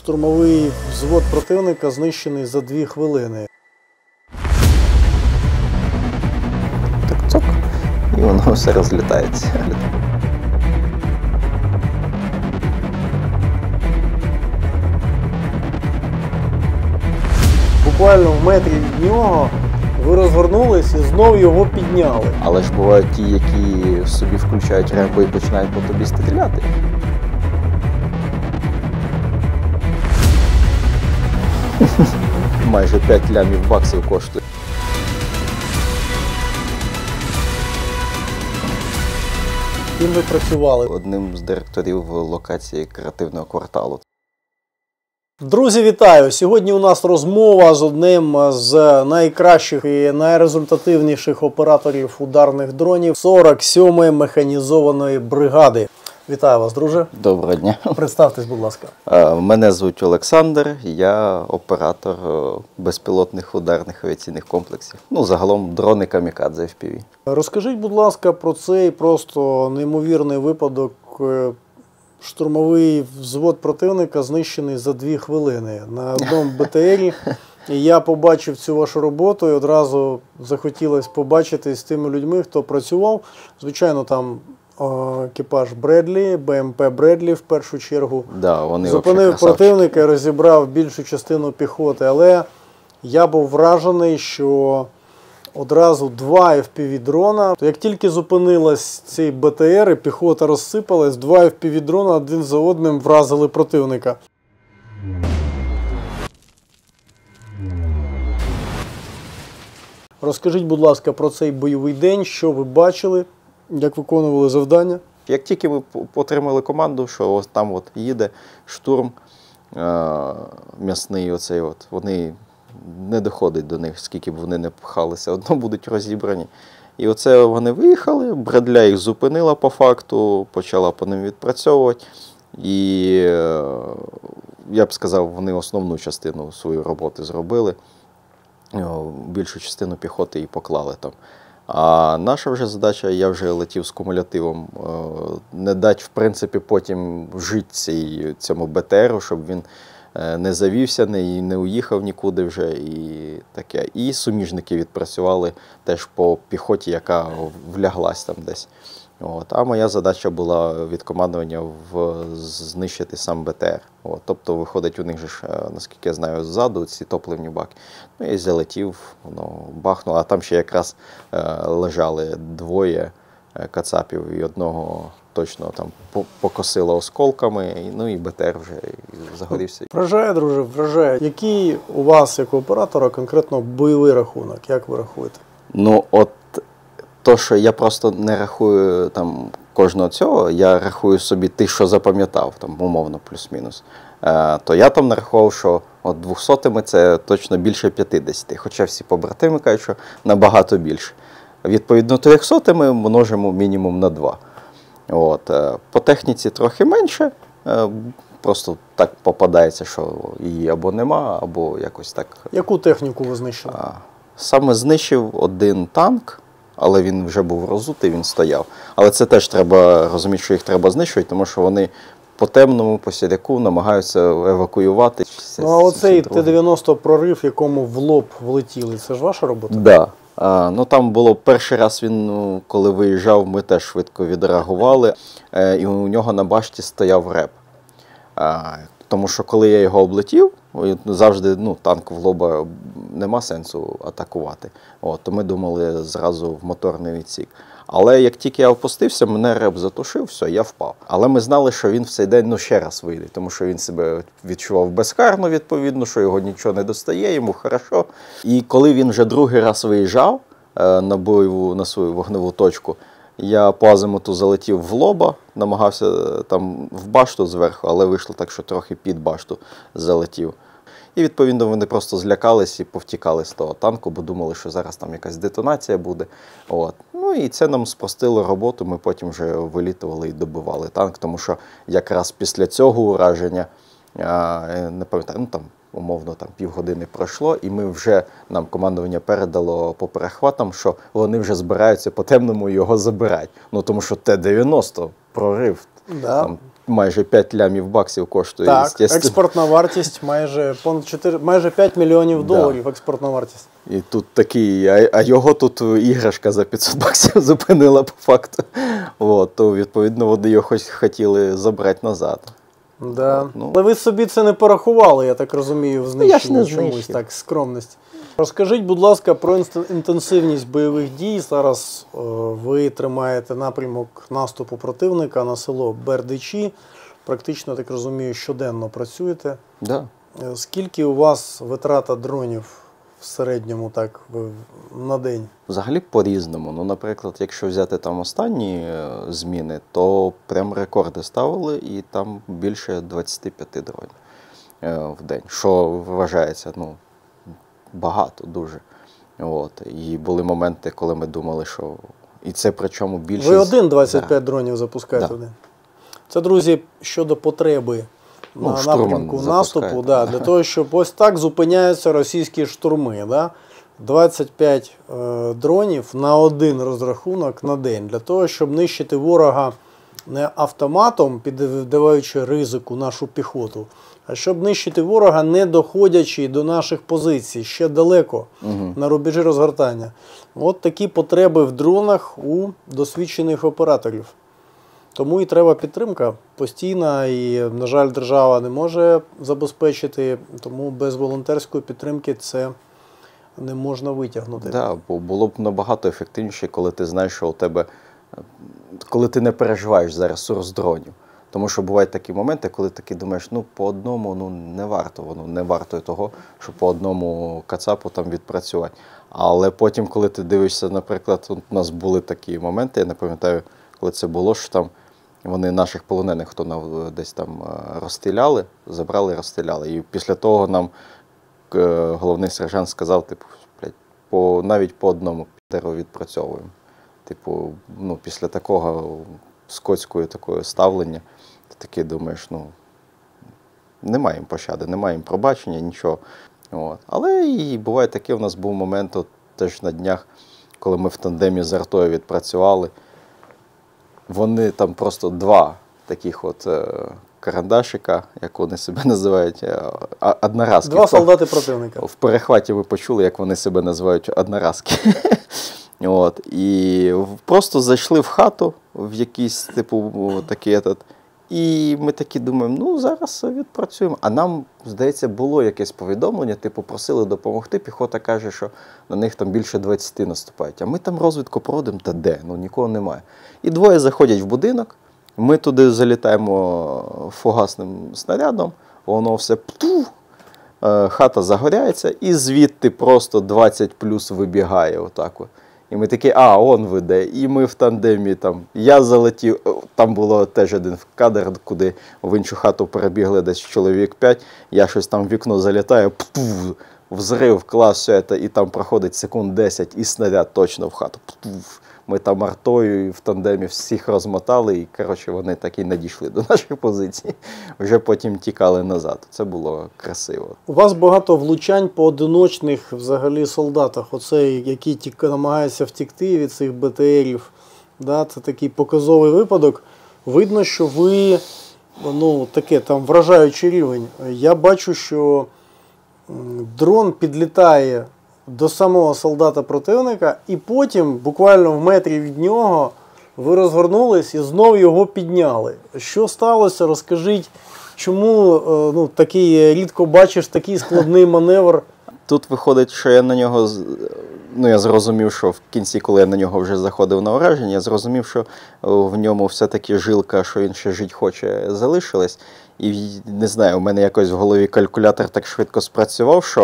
Штурмовий взвод противника знищений за 2 хвилини. Так цок, і воно все розлітається. Буквально в метрі від нього ви розгорнулись і знов його підняли. Але ж бувають ті, які собі включають рембо і починають по тобі стріляти. Майже 5 лямів баксів коштує. Ким ви працювали? Одним з директорів локації креативного кварталу. Друзі, вітаю! Сьогодні у нас розмова з одним з найкращих і найрезультативніших операторів ударних дронів 47-ї механізованої бригади. Вітаю вас, друже. Доброго дня. Представтесь, будь ласка. Мене звуть Олександр, я оператор безпілотних ударних авіаційних комплексів. Ну, загалом дрони камікадзе FPV. Розкажіть, будь ласка, про цей просто неймовірний випадок. Штурмовий взвод противника знищений за 2 хвилини на одному БТРі. Я побачив цю вашу роботу і одразу захотілося побачити з тими людьми, хто працював. Звичайно, там екіпаж Бредлі, БМП Бредлі в першу чергу. Да, вони зупинив противника і розібрав більшу частину піхоти. Але я був вражений, що одразу 2 FPV-дрона. Як тільки зупинилась цей БТР і піхота розсипалась, 2 FPV-дрона один за одним вразили противника. Розкажіть, будь ласка, про цей бойовий день, що ви бачили, як виконували завдання. Як тільки ми отримали команду, що ось там от їде штурм м'ясний, оцей от, вони не доходить до них, скільки б вони не пхалися, одно будуть розібрані. І оце вони виїхали, Бредля їх зупинила по факту, почала по ним відпрацьовувати. І я б сказав, вони основну частину своєї роботи зробили, більшу частину піхоти і поклали там. А наша вже задача, я вже летів з кумулятивом, не дати, в принципі, потім жити цьому БТРу, щоб він не завівся, не уїхав нікуди вже і таке. І суміжники відпрацювали теж по піхоті, яка вляглась там десь. От. А моя задача була від командування знищити сам БТР. От. Тобто, виходить, у них же ж, наскільки я знаю, ззаду ці топливні баки. Ну, я залетів, воно бахнуло, а там ще якраз лежали 2 кацапів і одного точно там покосило осколками, ну і БТР вже загорівся. Вражає, друже, вражає. Який у вас, як у оператора, конкретно бойовий рахунок? Як ви рахуєте? Ну, от то, що я просто не рахую там кожного цього, я рахую собі ти, що запам'ятав, там умовно плюс-мінус. То я там нарахував, що от 200-ми це точно більше 50, хоча всі побратими кажуть, що набагато більше. Відповідно, 300-ми множимо мінімум на 2. От. По техніці трохи менше, просто так попадається, що її або нема, або якось так. Яку техніку ви знищили? Саме знищив 1 танк, але він вже був розутий, він стояв. Але це теж треба розуміти, що їх треба знищувати, тому що вони по темному, по сіряку намагаються евакуювати. Ну, а оцей Т-90 прорив, якому в лоб влетіли, це ж ваша робота? Так. Да. Ну, там було перший раз він, коли виїжджав, ми теж швидко відреагували, і у нього на башті стояв реп. Тому що коли я його облетів, завжди танк в лоба нема сенсу атакувати. От, то ми думали зразу в моторний відсік. Але як тільки я опустився, мене реп затушив, все, я впав. Але ми знали, що він в цей день ще раз вийде, тому що він себе відчував безкарно, відповідно, що його нічого не достає, йому хорошо. І коли він вже другий раз виїжджав на свою вогневу точку, я по азимуту залетів в лоба, намагався там в башту зверху, але вийшло так, що трохи під башту залетів. І, відповідно, вони просто злякались і повтікали з того танку, бо думали, що зараз там якась детонація буде. От. Ну і це нам спростило роботу, ми потім вже вилітували і добивали танк, тому що якраз після цього ураження, не пам'ятаю, там умовно півгодини пройшло, і ми вже, нам командування передало по перехватам, що вони вже збираються по темному його забирати. Ну тому що Т-90 прорив. Да. Там, майже 5 лямів баксів коштує, Так, естественно. експортна вартість майже 5 мільйонів доларів експортна вартість. І тут такий, а його тут іграшка за 500 баксів зупинила по факту. От, то, відповідно, вони його хотіли забрати назад. Да. Ну. Але ви собі це не порахували, я так розумію, в я ж знищенні не чомусь, знищив. так, скромність. Розкажіть, будь ласка, про інтенсивність бойових дій. Зараз ви тримаєте напрямок наступу противника на село Бердичі. Практично, так розумію, щоденно працюєте. Да. Скільки у вас витрата дронів в середньому так на день? Взагалі по-різному. Ну, наприклад, якщо взяти там останні зміни, то прям рекорди ставили, і там більше 25 дронів в день, що вважається, ну, багато дуже. От. І були моменти, коли ми думали, що... І це причому більше... Ви один 25 дронів запускаєте Да. в день? Це, друзі, щодо потреби на штурман напрямку запускає, наступу, да, для того, щоб ось так зупиняються російські штурми. Да? 25 дронів на один розрахунок на день, для того, щоб нищити ворога не автоматом, піддаваючи ризику нашу піхоту, а щоб нищити ворога, не доходячи до наших позицій, ще далеко, на рубежі розгортання. От такі потреби в дронах у досвідчених операторів. Тому і треба підтримка постійна, і, на жаль, держава не може забезпечити, тому без волонтерської підтримки це не можна витягнути. Да, бо було б набагато ефективніше, коли ти знаєш, що у тебе, коли ти не переживаєш за ресурс дронів. Тому що бувають такі моменти, коли ти думаєш, ну по одному не варто, воно не варто того, щоб по одному кацапу там відпрацювати. Але потім, коли ти дивишся, наприклад, у нас були такі моменти, я не пам'ятаю, коли це було, що там вони наших полонених, хто десь там розстріляли, забрали і розстріляли. І після того нам головний сержант сказав, типу, блядь, навіть по одному підеру відпрацьовуємо. Типу, ну, після такого скотського такого ставлення, ти такий думаєш, ну, немає їм пощади, немає їм пробачення, нічого. От. Але і буває таке, у нас був момент от, теж на днях, коли ми в тандемі з артою відпрацювали. Вони там просто два таких от карандашика, як вони себе називають, одноразки. Два солдати противника. В перехваті ви почули, як вони себе називають одноразки. От. І просто зайшли в хату, в якийсь, типу, такий этот, і ми такі думаємо, ну зараз відпрацюємо. А нам, здається, було якесь повідомлення, типу просили допомогти, піхота каже, що на них там більше 20 наступають. А ми там розвідку проводимо, та де? Ну нікого немає. І двоє заходять в будинок, ми туди залітаємо фугасним снарядом, воно все хата загоряється, і звідти просто 20 плюс вибігає отак от. І ми такі, он веде, і ми в тандемі там, я залетів, там було теж один кадр, куди в іншу хату перебігли десь чоловік 5, я щось там в вікно залітаю, взрив, клас, все це, і там проходить секунд 10, і снаряд точно в хату. Ми там артою і в тандемі всіх розмотали, і, коротше, вони так і не дійшли до наших позицій. Вже потім тікали назад. Це було красиво. У вас багато влучань по одиночних взагалі солдатах. Оцей, який намагається втікти від цих БТРів. Да, це такий показовий випадок. Видно, що ви, ну, таке там вражаючий рівень. Я бачу, що дрон підлітає до самого солдата противника, і потім, буквально в метрі від нього, ви розгорнулись і знов його підняли. Що сталося? Розкажіть, чому ну, такий, рідко бачиш такий складний маневр? Тут виходить, що я на нього, ну я зрозумів, що в кінці, коли я на нього вже заходив на ураження, я зрозумів, що в ньому все-таки жилка, що він ще жити хоче, залишилась. І не знаю, у мене якось в голові калькулятор так швидко спрацював, що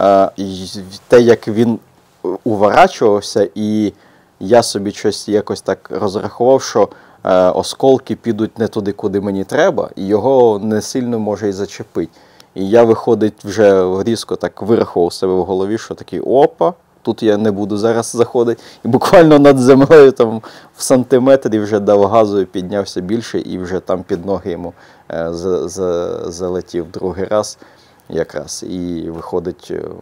те, як він уворачувався, і я собі щось якось так розрахував, що осколки підуть не туди, куди мені треба, і його не сильно може і зачепити. І я, виходить, вже різко так вирахував себе в голові, що такий опа, тут я не буду зараз заходити. І буквально над землею там в сантиметрі вже дав газу і піднявся більше, і вже там під ноги йому залетів другий раз якраз. І виходить,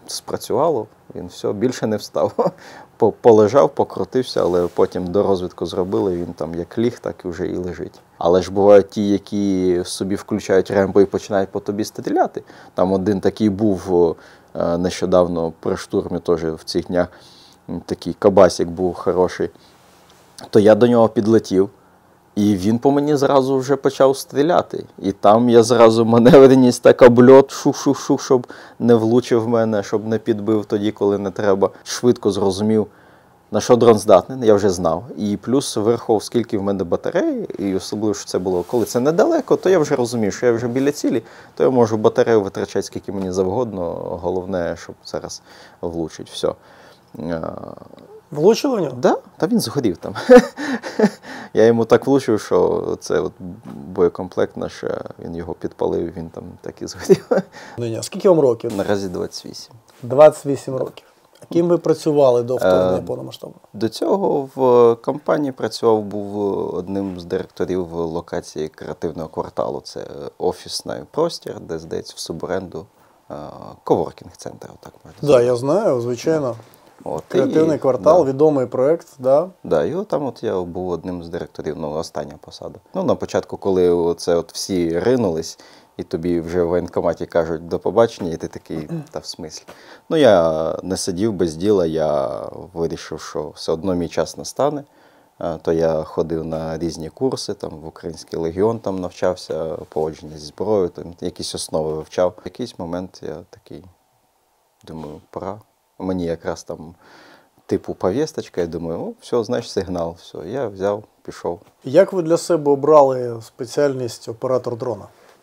спрацювало, він все, більше не встав. Полежав, покрутився, але потім дорозвідку зробили, він там як ліг, так і вже і лежить. Але ж бувають ті, які собі включають рембо і починають по тобі стріляти. Там один такий був нещодавно при штурмі, теж в цих днях, такий кабасик був хороший. То я до нього підлетів, і він по мені зразу вже почав стріляти. І там я зразу маневреність, так обльот, шух-шух-шух, щоб не влучив в мене, щоб не підбив тоді, коли не треба. Швидко зрозумів, на що дрон здатний, я вже знав. І плюс вирахував, скільки в мене батареї, і особливо, що це було, коли це недалеко, то я вже розумів, що я вже біля цілі, то я можу батарею витрачати скільки мені завгодно, головне, щоб зараз влучить. Все. Влучили в нього? Да, та він згорів там. Я йому так влучив, що це от боєкомплект наш, він його підпалив, він там так і згорів. Скільки вам років? Наразі 28. 28 років. А ким ви працювали до вторгнення повномасштабного? До цього в компанії працював, був одним з директорів локації креативного кварталу. Це офісний простір, де, здається, в суборенду коворкінг-центр, так можна сказати. Так, я знаю, звичайно. От, Креативний квартал, да. відомий проєкт, да? Да, і от там от я був одним з директорів, остання посада. На початку, коли оце от всі ринулись, і тобі вже в воєнкоматі кажуть до побачення, і ти такий, та в смислі. Я не сидів без діла, я вирішив, що все одно мій час настане. То я ходив на різні курси, там в Український легіон там навчався, поводження зі зброєю, там якісь основи вивчав. В якийсь момент я такий, думаю, пора. Мені якраз там типу повісточка, я думаю, все, значить сигнал, все. Я взяв, пішов. Як ви для себе обрали спеціальність оператор дрона?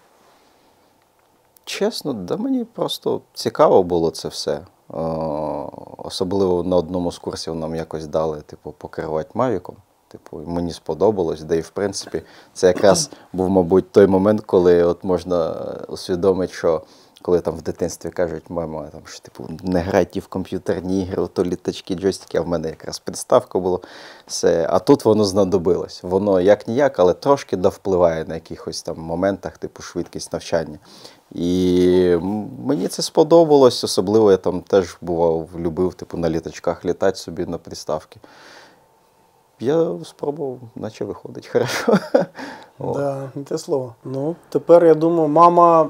Чесно, да мені просто цікаво було це все. Особливо на одному з курсів нам якось дали, покерувати мавіком. Мені сподобалось, де і в принципі це якраз був, мабуть, той момент, коли от можна усвідомити, що коли там в дитинстві кажуть, мама, там, що не грайте в комп'ютерні ігри, то літачки, джойстики, а в мене якраз підставка була. Все. А тут воно знадобилось. Воно як-ніяк, але трошки впливає на якихось там моментах, швидкість навчання. І мені це сподобалось, особливо я там теж любив на літачках літати собі на підставки. Я спробував, наче виходить хорошо. Да, не те слово. Тепер, я думаю, мама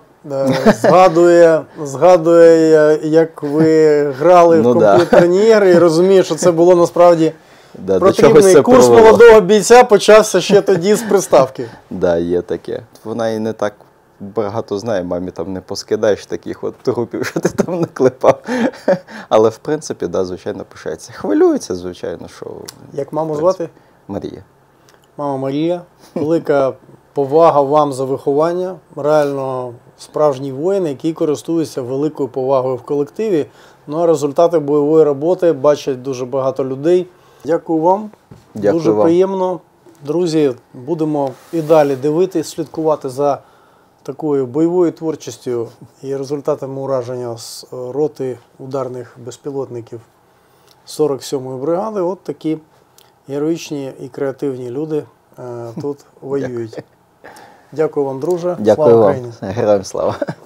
згадує, як ви грали в комп'ютерні ігри і розуміє, що це було насправді потрібний курс молодого бійця почався ще тоді з приставки. Так, є таке. Вона і не так багато знає, мамі там не поскидаєш таких от трупів, що ти там наклепав. Але в принципі, звичайно, пишається. Хвилюється, звичайно, що... Як маму звати? Марія. Мама Марія, велика повага вам за виховання. Реально справжній воїн, який користується великою повагою в колективі. А результати бойової роботи бачать дуже багато людей. Дякую вам. Дякую дуже вам. приємно. Друзі, будемо і далі дивитись, слідкувати за такою бойовою творчістю і результатами ураження з роти ударних безпілотників 47-ї бригади. От такі героїчні і креативні люди тут воюють. Дякую вам, друже. Дякую Слава вам. Україні! Героям слава!